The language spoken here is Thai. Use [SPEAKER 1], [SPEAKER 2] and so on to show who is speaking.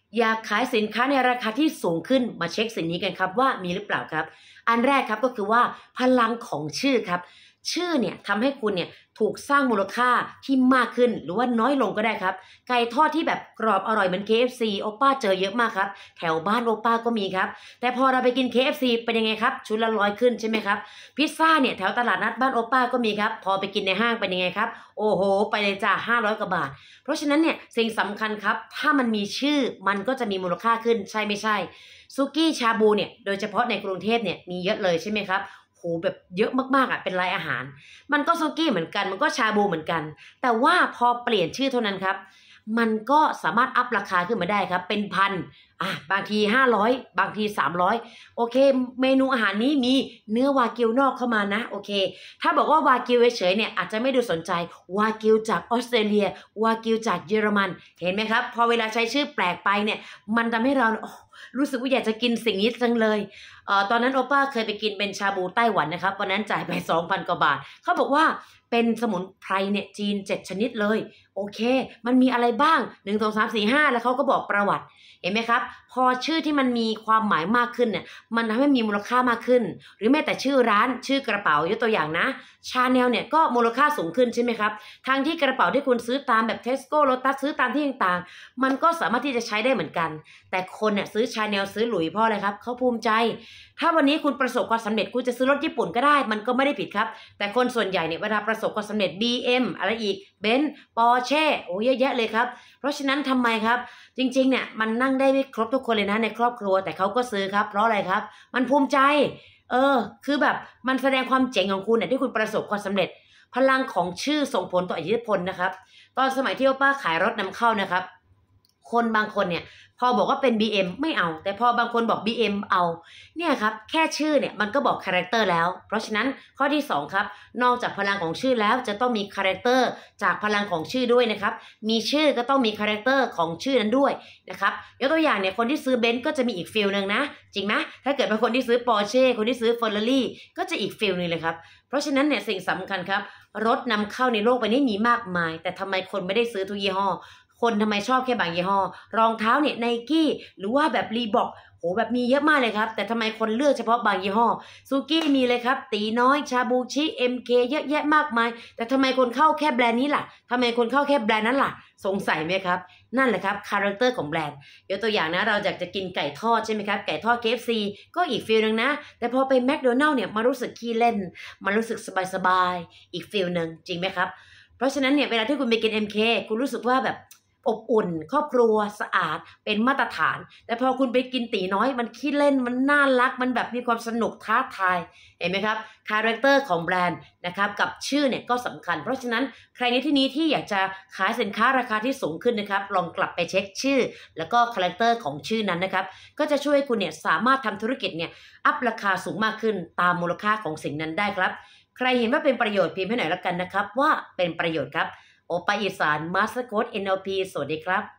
[SPEAKER 1] อยากขายสินค้าในราคาที่สูงขึ้นมาเช็คสิ่งนี้กันครับว่ามีหรือเปล่าครับอันแรกครับก็คือว่าพลังของชื่อครับชื่อเนี่ยทำให้คุณเนี่ยถูกสร้างมูลค่าที่มากขึ้นหรือว่าน้อยลงก็ได้ครับไก่ทอดที่แบบกรอบอร่อยเหมือน KFC โอป้าเจอเยอะมากครับแถวบ้านโอป้าก็มีครับแต่พอเราไปกิน KFC เป็นยังไงครับชุดละ100ขึ้นใช่ไหมครับพิซซ่าเนี่ยแถวตลาดนัดบ้านโอป้าก็มีครับพอไปกินในห้างเป็นยังไงครับโอ้โหไปเลยจ้า500 กว่าบาทเพราะฉะนั้นเนี่ยสิ่งสำคัญครับถ้ามันมีชื่อมันก็จะมีมูลค่าขึ้นใช่ไม่ใช่ซุกี้ชาบูเนี่ยโดยเฉพาะในกรุงเทพเนี่ยมีเยอะเลยใช่ไหมครับโหแบบเยอะมากๆอ่ะเป็นรายอาหารมันก็ซุกี้เหมือนกันมันก็ชาบูเหมือนกันแต่ว่าพอเปลี่ยนชื่อเท่านั้นครับมันก็สามารถอัพราคาขึ้นมาได้ครับเป็นพันบางที500บางที300โอเคเมนูอาหารนี้มีเนื้อวากิวนอกเข้ามานะโอเคถ้าบอกว่าวากิวเฉยเนี่ยอาจจะไม่ดูสนใจวากิวจากออสเตรเลียวากิวจากเยอรมันเห็นไหมครับพอเวลาใช้ชื่อแปลกไปเนี่ยมันทำให้เรารู้สึกว่าอยากจะกินสิ่งนี้จังเลยตอนนั้นโอป้าเคยไปกินเป็นชาบูไต้หวันนะครับวันนั้นจ่ายไป 2,000 กว่าบาทเขาบอกว่าเป็นสมุนไพรเนี่ยจีน7ชนิดเลยโอเคมันมีอะไรบ้าง1 2 3 4 5แล้วเขาก็บอกประวัติเห็นไหมครับพอชื่อที่มันมีความหมายมากขึ้นเนี่ยมันทำให้มีมูลค่ามากขึ้นหรือแม้แต่ชื่อร้านชื่อกระเป๋ายกตัวอย่างนะชาแนลเนี่ยก็มูลค่าสูงขึ้นใช่ไหมครับทั้งที่กระเป๋าที่คุณซื้อตามแบบเทสโก้โลตัสซื้อตามที่ต่างๆมันก็สามารถที่จะใช้ได้เหมือนกันแต่คนเนี่ยซื้อชาแนลซื้อหลุยเพราะอะไรครับเขาภูมิใจถ้าวันนี้คุณประสบความสำเร็จคุณจะซื้อรถญี่ปุ่นก็ได้มันก็ไม่ได้ผิดครับแต่คนส่วนใหญ่เนี่ยเวลาประสบความสำเร็จ BM อะไรอีกเบนซ์ปอร์เช่โอ้เยอะแยะเลยครับเพราะฉะนั้นทำไมครับจริงๆเนี่ยมันนั่งได้ไม่ครบทุกคนเลยนะในครอบครัวแต่เขาก็ซื้อครับเพราะอะไรครับมันภูมิใจคือแบบมันแสดงความเจ๋งของคุณเนี่ยที่คุณประสบความสำเร็จพลังของชื่อส่งผลต่ออิทธิพลนะครับตอนสมัยที่โอป้าขายรถนำเข้านะครับคนบางคนเนี่ยพอบอกว่าเป็น BM ไม่เอาแต่พอบางคนบอก BM เอาเนี่ยครับแค่ชื่อเนี่ยมันก็บอกคาแรคเตอร์แล้วเพราะฉะนั้นข้อที่2ครับนอกจากพลังของชื่อแล้วจะต้องมีคาแรคเตอร์จากพลังของชื่อด้วยนะครับมีชื่อก็ต้องมีคาแรคเตอร์ของชื่อนั้นด้วยนะครับยกตัวอย่างเนี่ยคนที่ซื้อเบนซ์ก็จะมีอีกฟีลนึงนะจริงไหมถ้าเกิดเป็นคนที่ซื้อปอร์เช่คนที่ซื้อเฟอร์รารี่ก็จะอีกฟีลนึงเลยครับเพราะฉะนั้นเนี่ยสิ่งสำคัญครับรถนำเข้าในโลกใบนี้มีมากมายแต่ทำไมคนไม่ได้ซื้อทุกยี่ห้อคนทำไมชอบแค่บางยี่ห้อรองเท้าเนี่ยไนกี้หรือว่าแบบรีบอกโหแบบมีเยอะมากเลยครับแต่ทำไมคนเลือกเฉพาะบางยี่ห้อซูกี้มีเลยครับตีน้อยชาบูชิ MK เยอะแยะมากมายแต่ทำไมคนเข้าแค่แบรนด์นี้ล่ะทำไมคนเข้าแค่แบรนด์นั้นล่ะสงสัยไหมครับนั่นแหละครับคาแรคเตอร์ของแบรนด์ยกตัวอย่างนะเราอยากจะกินไก่ทอดใช่ไหมครับไก่ทอด KFC ก็อีกฟีลนึงนะแต่พอไปแมคโดนัลด์เนี่ยมารู้สึกขี้เล่นมารู้สึกสบายๆอีกฟีลนึงจริงไหมครับเพราะฉะนั้นเนี่ยเวลาที่คุณไปกิน MK คุณรู้สึกว่าแบบอบอุ่นครอบครัวสะอาดเป็นมาตรฐานแต่พอคุณไปกินตีน้อยมันขี้เล่นมันน่ารักมันแบบมีความสนุกท้าทายเห็นไหมครับคาแรคเตอร์ของแบรนด์นะครับกับชื่อเนี่ยก็สำคัญเพราะฉะนั้นใครในที่นี้ที่อยากจะขายสินค้าราคาที่สูงขึ้นนะครับลองกลับไปเช็คชื่อแล้วก็คาแรคเตอร์ของชื่อนั้นนะครับก็จะช่วยคุณเนี่ยสามารถทำธุรกิจเนี่ยอัพราคาสูงมากขึ้นตามมูลค่าของสิ่งนั้นได้ครับใครเห็นว่าเป็นประโยชน์พิมพ์ให้หน่อยละกันนะครับว่าเป็นประโยชน์ครับโอป้าอีสานมาสเตอร์โค้ด NLP สวัสดีครับ